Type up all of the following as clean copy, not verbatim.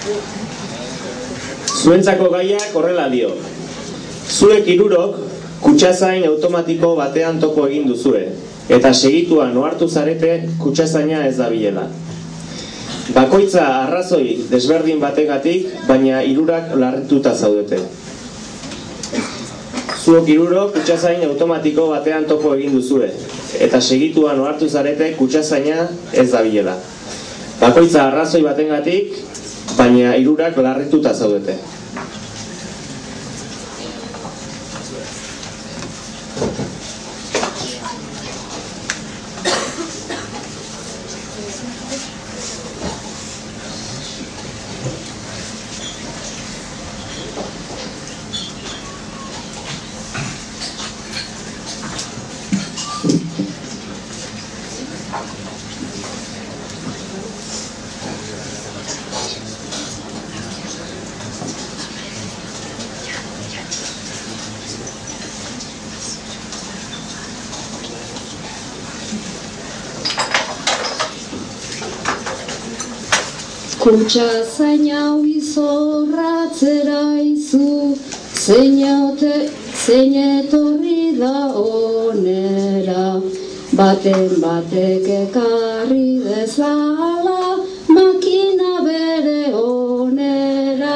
Zuentzako gaiak horrela dio. Zuek hirurok kutxazain automatiko batean topo egin duzue, eta segituan ohartu zarete kutxazaina ez dabilela. Bakoitza arrazoi desberdin bategatik, baina hirurak larrituta zaudete. Zuok hirurok kutxazain automatiko batean topo egin duzue, eta segituan ohartu zarete kutxazaina ez dabilela. Bakoitza arrazoi batengatik, baina hirurak larrituta zaudete. Kutxazain hau izorratzera izu, zein etorri da onera, baten batek ekarri dezala, makina bere onera.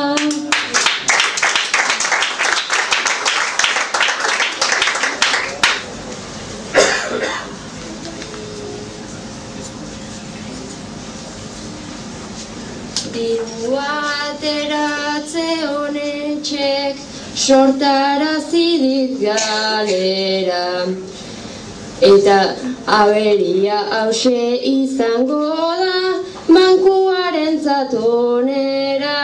Diru ateratze honetxek sortarazi dit galera, eta aberia hause izango da bankuarentzat onera.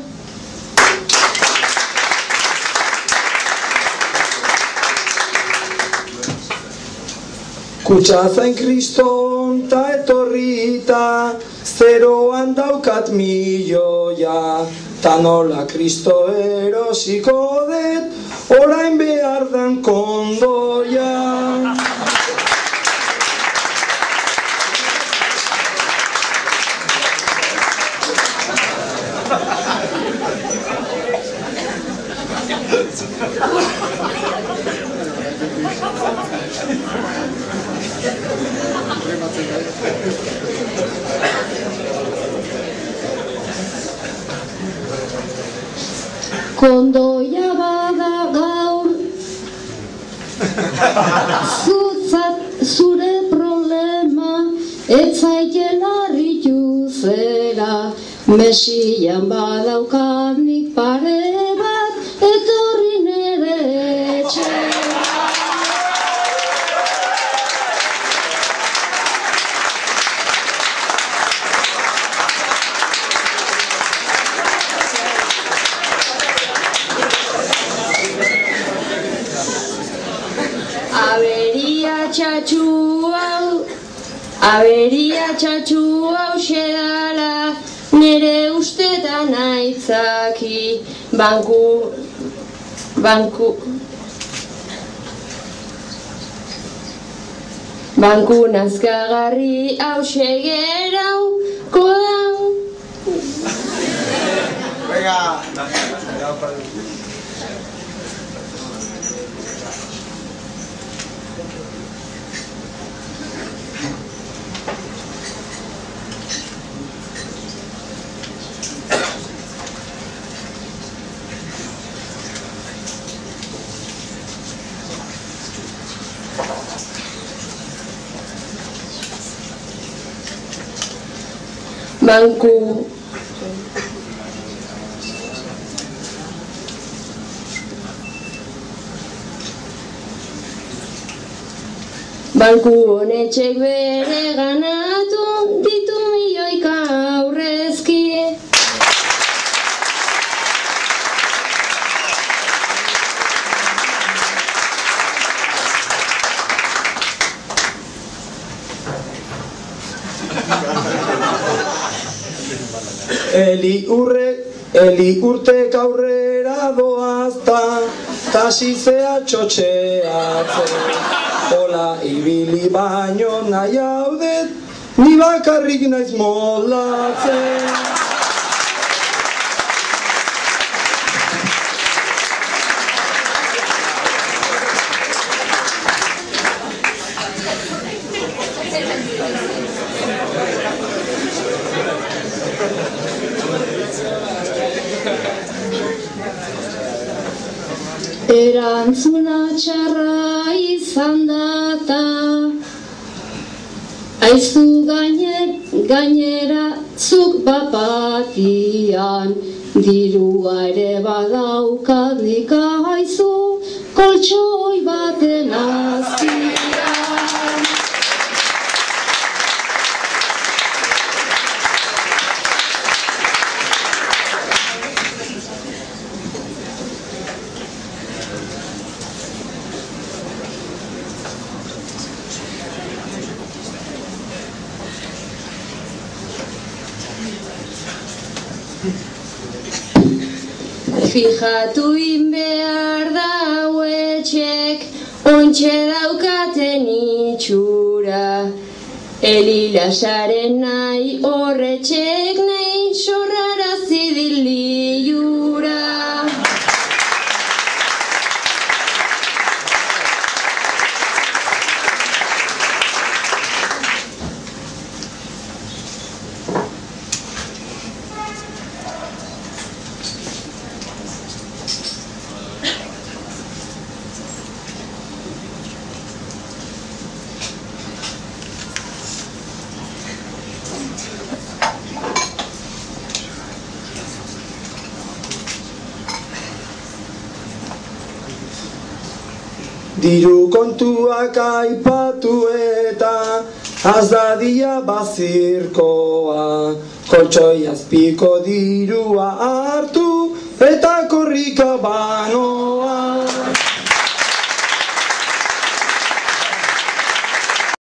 Kutxazain kriston ta etorrita, zeroan daukat milioia, ta nola kristo erosiko det, orain behar dan kondoia. Kondoia bada gaur, zure problema, etzaitela harritu zera, mesian badaukanik pare bat, etorri nere etxera. Aberia txatxu hau xedala, nere ustetan aitzaki, banku nazkagarri hau segerau, kodau. Venga. Banku honetxek bere ganatu ditu milioika aurrezki. Eli urtek aurrera doazta, tasizea txotxeatzen, hola ibili baino nahi haudet, ni bakarrik naiz molatzen. erantzuna txarra izan data. Aizu gainera zuk bapatian, dirua ere badaukat nik aizu, koltxoi baten azpian. Fijatu behar dau etxek, ontxe daukaten itxura. Elilasaren nahi horretxek nahi sorrarazi diliura. Diru kontuak aipatu eta azdadia bazirkoa, koltxoi azpiko dirua hartu eta korrika banoa.